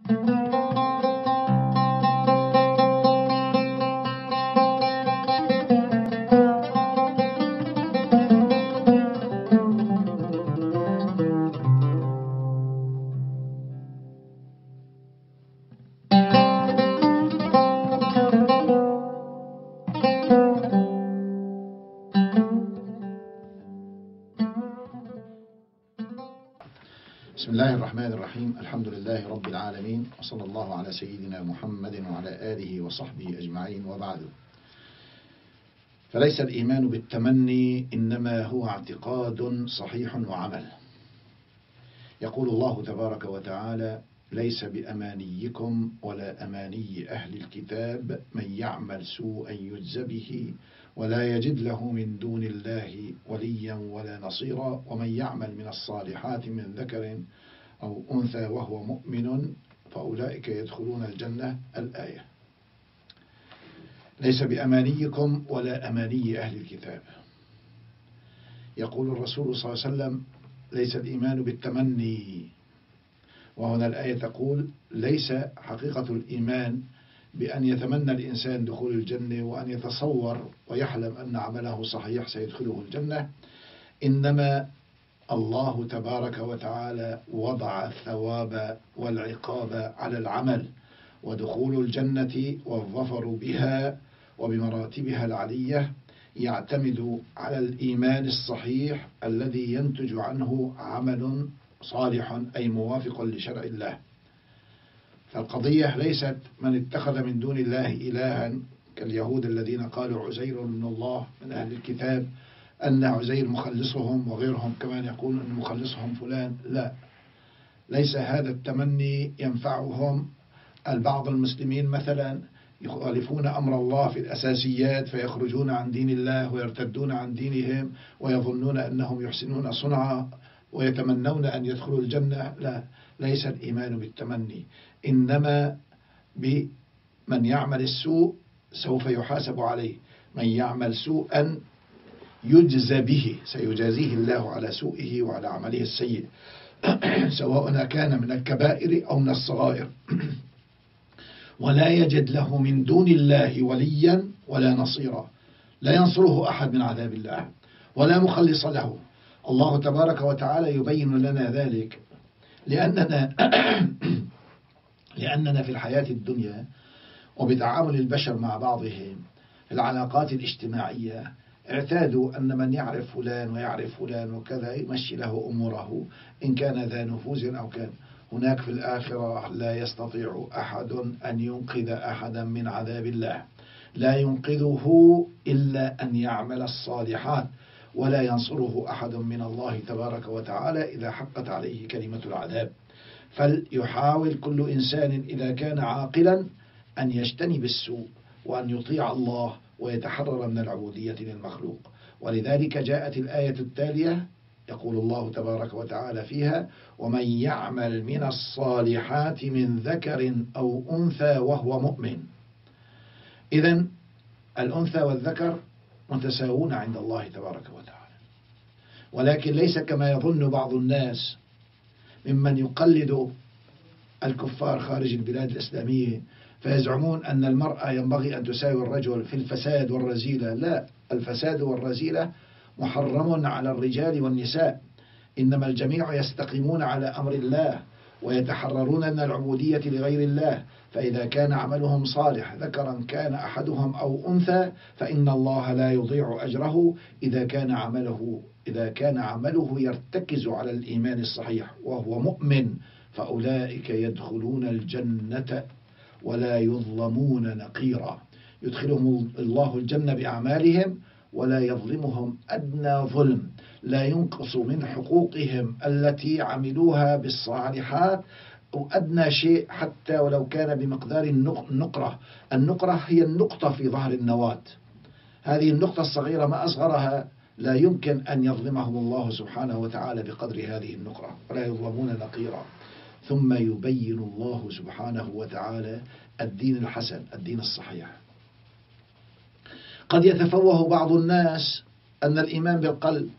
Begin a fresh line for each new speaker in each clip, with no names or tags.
بسم الله الرحمن الرحيم. الحمد لله رب العالمين، وصلى الله على سيدنا محمد وعلى آله وصحبه أجمعين، وبعد. فليس الإيمان بالتمني، إنما هو اعتقاد صحيح وعمل. يقول الله تبارك وتعالى: ليس بأمانيكم ولا أماني أهل الكتاب، من يعمل سوءا يجز به ولا يجد له من دون الله وليا ولا نصيرا، ومن يعمل من الصالحات من ذكر أو أنثى وهو مؤمن فأولئك يدخلون الجنة. الآية. ليس بأمانيكم ولا أماني أهل الكتاب. يقول الرسول صلى الله عليه وسلم: ليس الإيمان بالتمني. وهنا الآية تقول: ليس حقيقة الإيمان بأن يتمنى الإنسان دخول الجنة وأن يتصور ويحلم أن عمله صحيح سيدخله الجنة، إنما الله تبارك وتعالى وضع الثواب والعقاب على العمل، ودخول الجنة والظفر بها وبمراتبها العلية يعتمد على الإيمان الصحيح الذي ينتج عنه عمل صالح، أي موافق لشرع الله. فالقضية ليست من اتخذ من دون الله إلها كاليهود الذين قالوا عزير من الله من أهل الكتاب، أن عزير مخلصهم، وغيرهم كمان يقول أن مخلصهم فلان. لا، ليس هذا التمني ينفعهم. البعض المسلمين مثلا يخالفون أمر الله في الأساسيات فيخرجون عن دين الله ويرتدون عن دينهم ويظنون أنهم يحسنون صنعا ويتمنون أن يدخلوا الجنة. لا، ليس الإيمان بالتمني، إنما بمن يعمل السوء سوف يحاسب عليه. من يعمل سوءا يجزى به، سيجازيه الله على سوءه وعلى عمله السيء سواء كان من الكبائر أو من الصغائر ولا يجد له من دون الله وليا ولا نصيرا. لا ينصره أحد من عذاب الله ولا مخلص له. الله تبارك وتعالى يبين لنا ذلك لأننا في الحياة الدنيا وبتعامل البشر مع بعضهم في العلاقات الاجتماعية اعتادوا أن من يعرف فلان ويعرف فلان وكذا يمشي له أموره، إن كان ذا نفوذ أو كان. هناك في الآخرة لا يستطيع أحد أن ينقذ أحدا من عذاب الله، لا ينقذه إلا أن يعمل الصالحات، ولا ينصره أحد من الله تبارك وتعالى إذا حقت عليه كلمة العذاب. فليحاول كل إنسان إذا كان عاقلا أن يجتنب السوء وأن يطيع الله ويتحرر من العبودية للمخلوق. ولذلك جاءت الآية التالية يقول الله تبارك وتعالى فيها: ومن يعمل من الصالحات من ذكر أو أنثى وهو مؤمن. إذن الأنثى والذكر متساوون عند الله تبارك وتعالى، ولكن ليس كما يظن بعض الناس ممن يقلد الكفار خارج البلاد الإسلامية فيزعمون أن المرأة ينبغي أن تساوي الرجل في الفساد والرذيلة. لا، الفساد والرذيلة محرم على الرجال والنساء، إنما الجميع يستقيمون على أمر الله ويتحررون من العبودية لغير الله. فإذا كان عملهم صالح ذكرا كان أحدهم أو أنثى فإن الله لا يضيع أجره إذا كان عمله يرتكز على الإيمان الصحيح وهو مؤمن، فأولئك يدخلون الجنة ولا يظلمون نقيرا. يدخلهم الله الجنة بأعمالهم ولا يظلمهم أدنى ظلم، لا ينقص من حقوقهم التي عملوها بالصالحات أو أدنى شيء حتى ولو كان بمقدار النقرة. النقرة هي النقطة في ظهر النواة، هذه النقطة الصغيرة ما أصغرها، لا يمكن أن يظلمهم الله سبحانه وتعالى بقدر هذه النقرة، ولا يظلمون نقيرا. ثم يبين الله سبحانه وتعالى الدين الحسن، الدين الصحيح. قد يتفوه بعض الناس أن الإيمان بالقلب،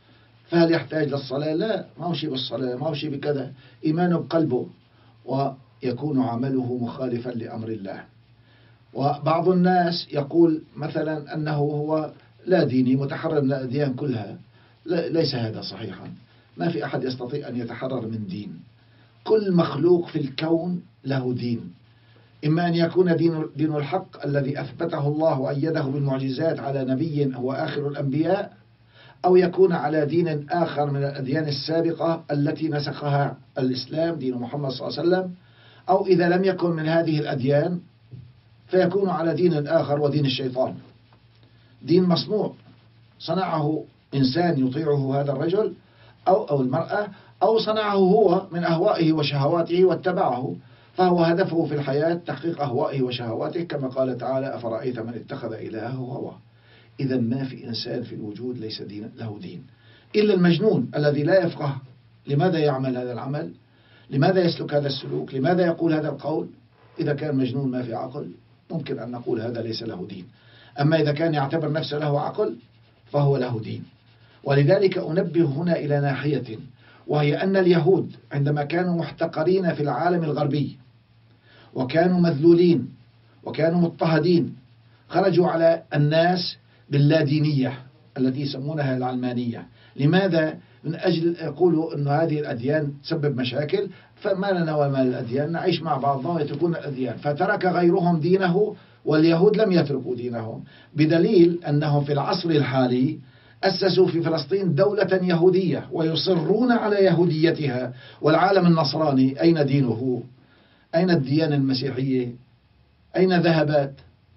فهل يحتاج للصلاة؟ لا، ما هو شيء بالصلاة، ما هو شيء بكذا، إيمانه بقلبه. يكون عمله مخالفا لأمر الله. وبعض الناس يقول مثلا أنه هو لا ديني متحرر من الأديان كلها. ليس هذا صحيحا. ما في أحد يستطيع أن يتحرر من دين. كل مخلوق في الكون له دين، إما أن يكون دين الحق الذي أثبته الله وأيده بالمعجزات على نبي هو آخر الأنبياء، أو يكون على دين آخر من الأديان السابقة التي نسخها الإسلام دين محمد صلى الله عليه وسلم، أو إذا لم يكن من هذه الأديان فيكون على دين آخر ودين الشيطان، دين مصنوع صنعه إنسان يطيعه هذا الرجل أو المرأة، أو صنعه هو من أهوائه وشهواته واتبعه، فهو هدفه في الحياة تحقيق أهوائه وشهواته، كما قال تعالى: أفرأيت من اتخذ إلهه هواه. إذا ما في إنسان في الوجود ليس له دين إلا المجنون الذي لا يفقه لماذا يعمل هذا العمل، لماذا يسلك هذا السلوك، لماذا يقول هذا القول. إذا كان مجنون ما في عقل ممكن أن نقول هذا ليس له دين. أما إذا كان يعتبر نفسه له عقل فهو له دين. ولذلك أنبه هنا إلى ناحية، وهي أن اليهود عندما كانوا محتقرين في العالم الغربي وكانوا مذلولين وكانوا مضطهدين، خرجوا على الناس باللادينية التي يسمونها العلمانية. لماذا؟ من أجل يقولوا أن هذه الأديان تسبب مشاكل، فما لنا وما الأديان، نعيش مع بعضنا ويتركون الأديان. فترك غيرهم دينه واليهود لم يتركوا دينهم، بدليل أنهم في العصر الحالي أسسوا في فلسطين دولة يهودية ويصرون على يهوديتها. والعالم النصراني أين دينه؟ أين الديانة المسيحية؟ أين ذهبت؟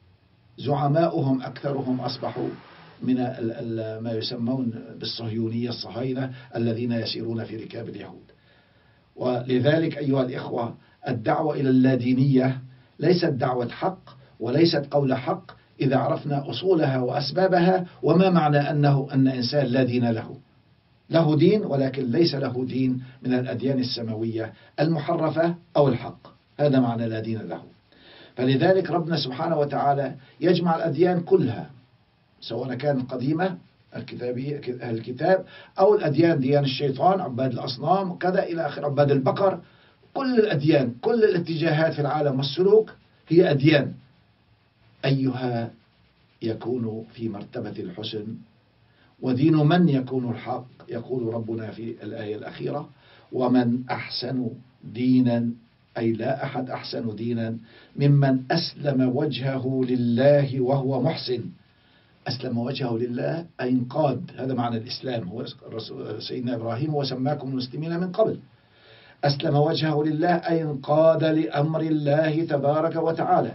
زعماؤهم أكثرهم أصبحوا من ما يسمون بالصهيونية الصهاينة الذين يسيرون في ركاب اليهود. ولذلك أيها الإخوة، الدعوة إلى اللادينية ليست دعوة حق وليست قول حق إذا عرفنا أصولها وأسبابها، وما معنى أن إنسان لا دين له. له دين ولكن ليس له دين من الأديان السماوية المحرفة أو الحق، هذا معنى لا دين له. فلذلك ربنا سبحانه وتعالى يجمع الأديان كلها، سواء كانت قديمة الكتابية الكتاب أو الأديان ديان الشيطان عباد الأصنام وكذا إلى آخر عباد البقر. كل الأديان كل الاتجاهات في العالم والسلوك هي أديان، أيها يكون في مرتبة الحسن ودين من يكون الحق. يقول ربنا في الآية الأخيرة: ومن أحسن دينا، أي لا أحد أحسن دينا ممن أسلم وجهه لله وهو محسن. أسلم وجهه لله أي انقاد، هذا معنى الإسلام. هو سيدنا إبراهيم وسماكم المسلمين من قبل. أسلم وجهه لله أي انقاد لأمر الله تبارك وتعالى،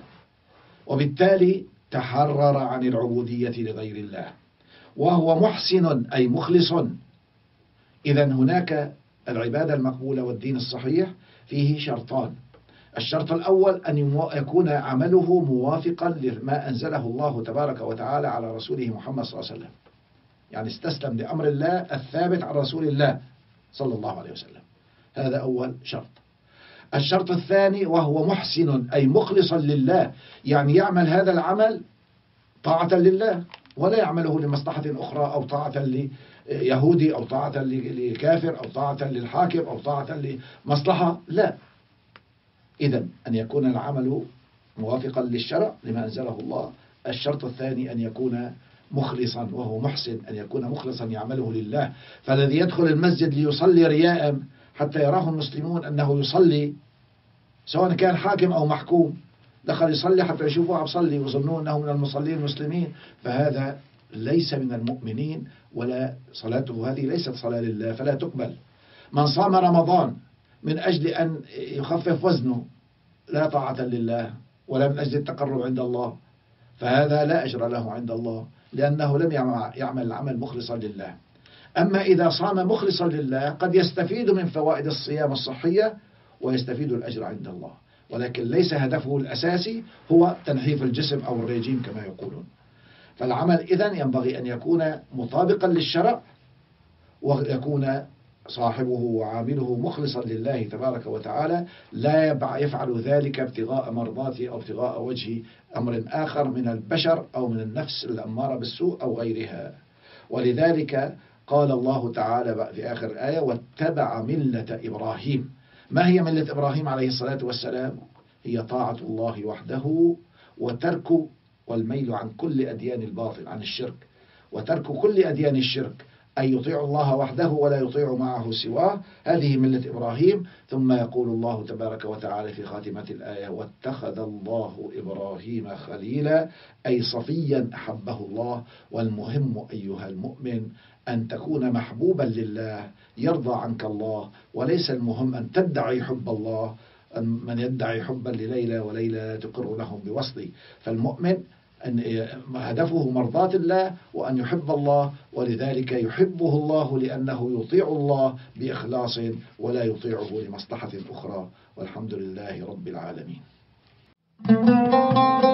وبالتالي تحرر عن العبودية لغير الله، وهو محسن أي مخلص. إذن هناك العبادة المقبولة والدين الصحيح فيه شرطان. الشرط الأول أن يكون عمله موافقا لما أنزله الله تبارك وتعالى على رسوله محمد صلى الله عليه وسلم، يعني استسلم لأمر الله الثابت عن رسول الله صلى الله عليه وسلم، هذا أول شرط. الشرط الثاني وهو محسن أي مخلصا لله، يعني يعمل هذا العمل طاعة لله ولا يعمله لمصلحة أخرى، أو طاعة ليهودي أو طاعة لكافر أو طاعة للحاكم أو طاعة لمصلحة، لا. إذن أن يكون العمل موافقا للشرع لما أنزله الله. الشرط الثاني أن يكون مخلصا، وهو محسن، أن يكون مخلصا يعمله لله. فالذي يدخل المسجد ليصلي رياء حتى يراه المسلمون أنه يصلي، سواء كان حاكم أو محكوم، دخل يصلي حتى يشوفوه عم يصلي ويظنون أنه من المصلين المسلمين، فهذا ليس من المؤمنين، ولا صلاته هذه ليست صلاة لله فلا تقبل. من صام رمضان من أجل أن يخفف وزنه لا طاعة لله ولا من أجل التقرب عند الله، فهذا لا أجر له عند الله، لأنه لم يعمل العمل مخلصا لله. أما إذا صام مخلصا لله قد يستفيد من فوائد الصيام الصحية ويستفيد الأجر عند الله، ولكن ليس هدفه الأساسي هو تنحيف الجسم أو الرجيم كما يقولون. فالعمل إذن ينبغي أن يكون مطابقا للشرع، ويكون صاحبه وعامله مخلصا لله تبارك وتعالى، لا يفعل ذلك ابتغاء مرضاته أو ابتغاء وجه أمر آخر من البشر أو من النفس الأمارة بالسوء أو غيرها. ولذلك قال الله تعالى في آخر الآية: واتبع ملة إبراهيم. ما هي ملة إبراهيم عليه الصلاة والسلام؟ هي طاعة الله وحده، وترك والميل عن كل أديان الباطل، عن الشرك، وترك كل أديان الشرك، أن يطيع الله وحده ولا يطيع معه سواه. هذه ملة إبراهيم. ثم يقول الله تبارك وتعالى في خاتمة الآية: واتخذ الله إبراهيم خليلا، أي صفيا أحبه الله. والمهم أيها المؤمن أن تكون محبوبا لله، يرضى عنك الله، وليس المهم أن تدعي حب الله. من يدعي حبا لليلى وليلى لا تقر لهم بوصلي. فالمؤمن أن هدفه مرضاة الله وأن يحب الله، ولذلك يحبه الله لأنه يطيع الله بإخلاص ولا يطيعه لمصلحة أخرى. والحمد لله رب العالمين.